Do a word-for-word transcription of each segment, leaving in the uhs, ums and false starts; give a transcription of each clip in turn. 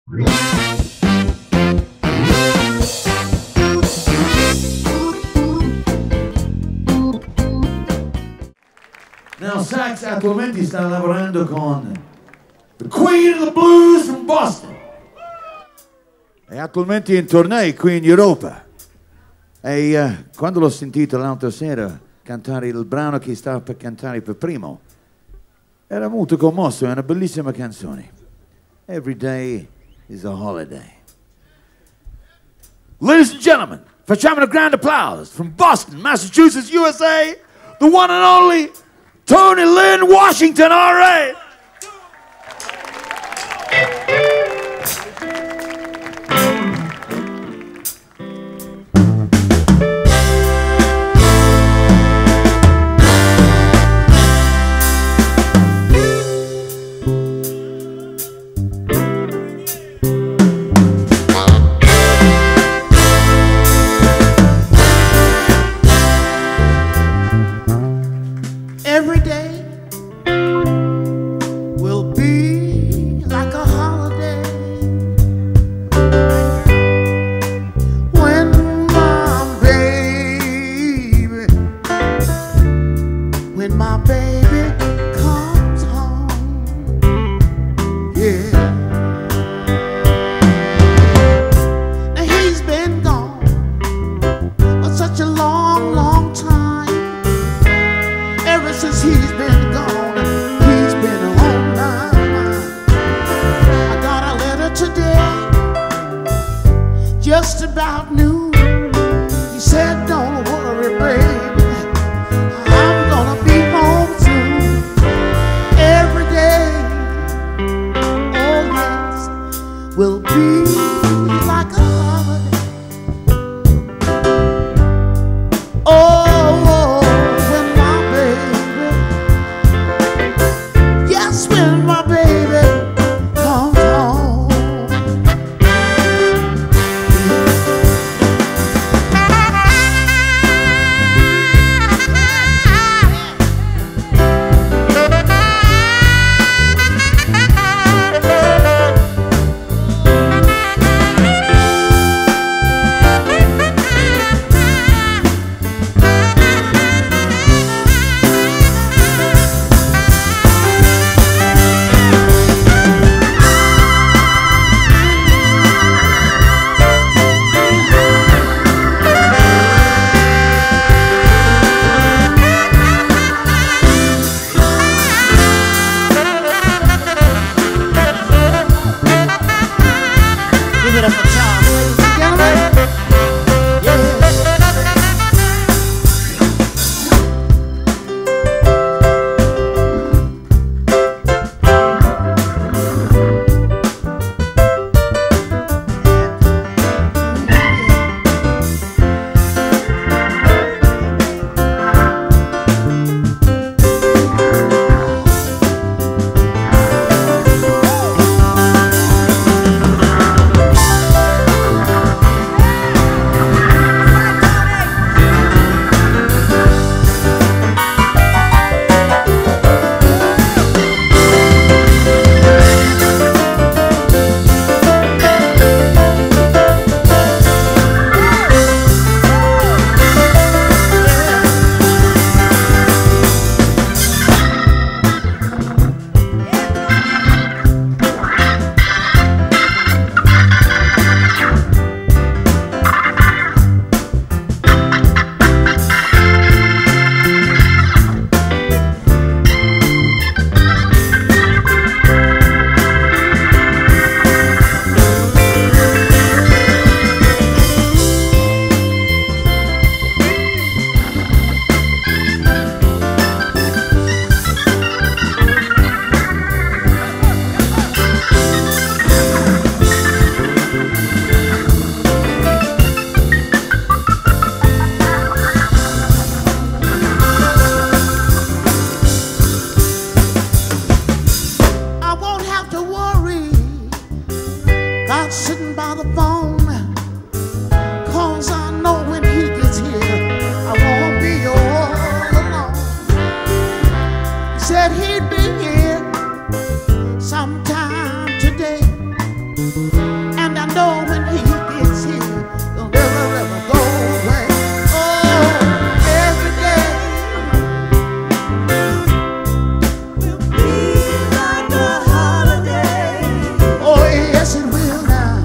Now Sax attualmente sta lavorando con The Queen of the Blues from Boston. È attualmente in tournée qui in Europa. E uh, quando l'ho sentito l'altra sera cantare il brano che stava per cantare per primo, era molto commosso, è una bellissima canzone. Every day is a holiday. Ladies and gentlemen, facciamo un grande applause from Boston, Massachusetts, U S A, the one and only Toni Lynn, Washington, all right. Every day will be like a holiday when my baby, when my baby comes home. Yeah. Now he's been gone for such a long, long time. Ever since he's been gone, he's been on my mind. I got a letter today, just about noon. He said, don't worry, baby, I'm gonna be home soon. Every day, oh yes, will be like a holiday. Oh, when my baby comes home. Sitting by the phone, cause I know when he gets here I won't be all alone. He said he'd be here sometime today. And I know when he gets here, he'll never ever go away. Oh, every day will be like a holiday. Oh, yes, it will now.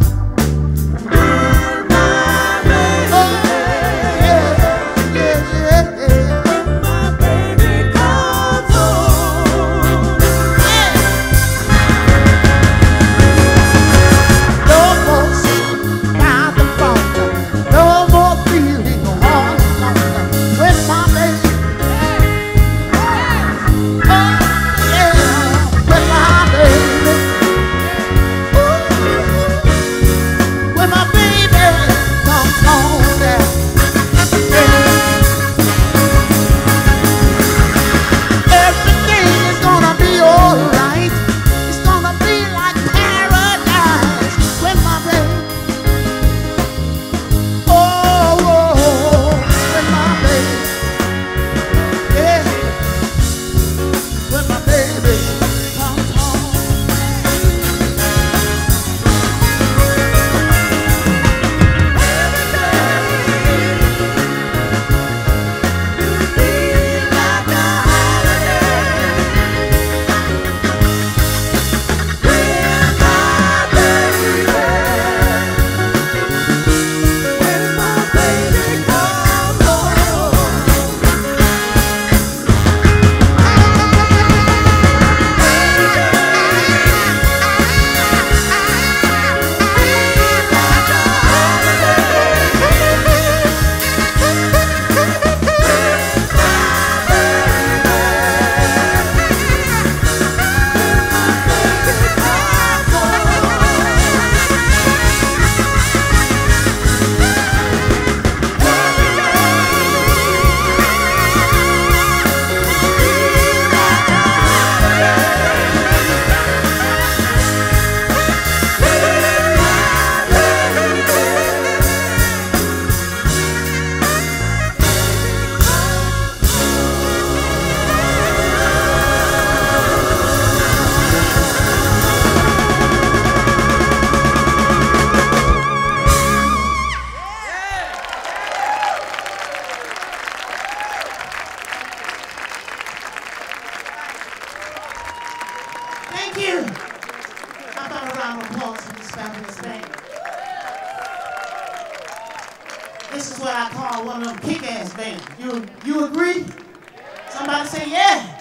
This is what I call one of them kick-ass bands. You, you agree? Somebody say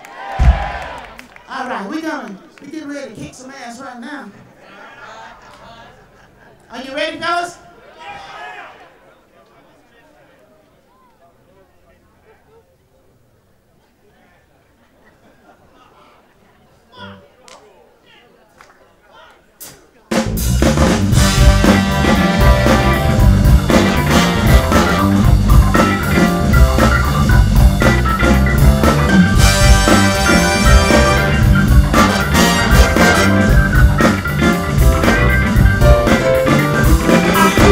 yeah? All right, we're gonna, we getting ready to kick some ass right now. Are you ready, fellas? I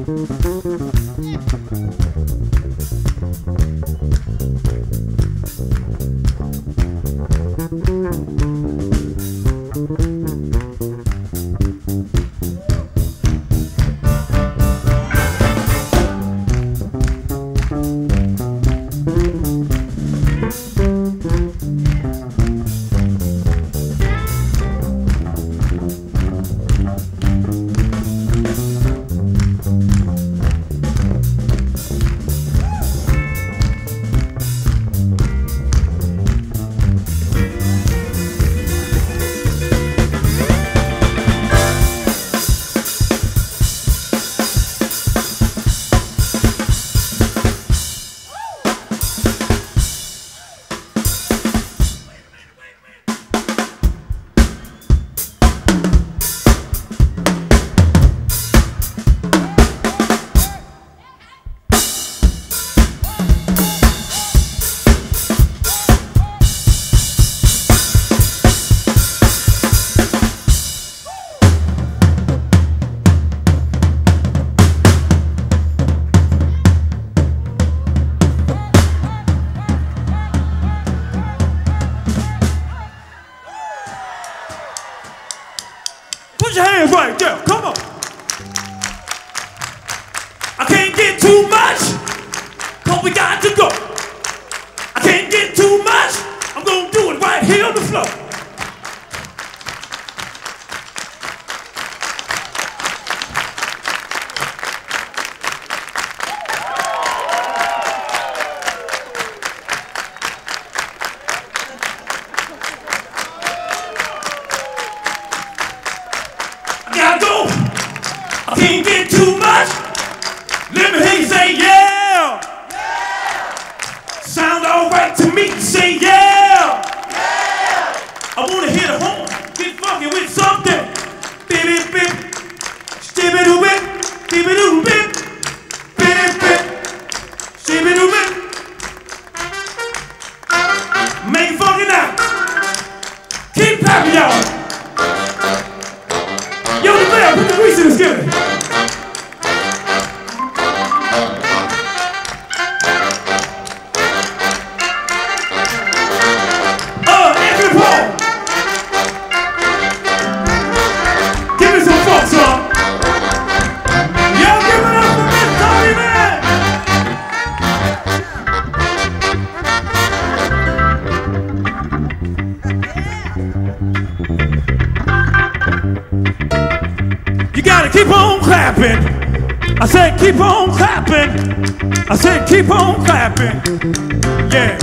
Put your hands right there, come on. I can't get too much, cause we got to go. I can't get too much, I'm gonna do it right here on the floor. I can't get too much. Let me hear you say yeah. Yeah. Sound all right to me. Say yeah. Yeah. I wanna hit a horn. Get funky with something. Bip bip bip. Stibby doo bip. Stibby doo bip. Bip bip bip. Stibby doo bip. Make it funky now. Keep clapping, y'all. Yo, Davell, put the grease in this skillet. Uh, Andrew Paule. Give me some funk, son. Yo, give it up for Miss Toni Lynn. You gotta keep on clapping. I said keep on clapping. I said keep on clapping. Yeah.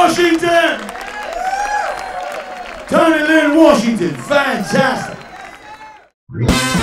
Washington! Toni Lynn, Washington. Fantastic.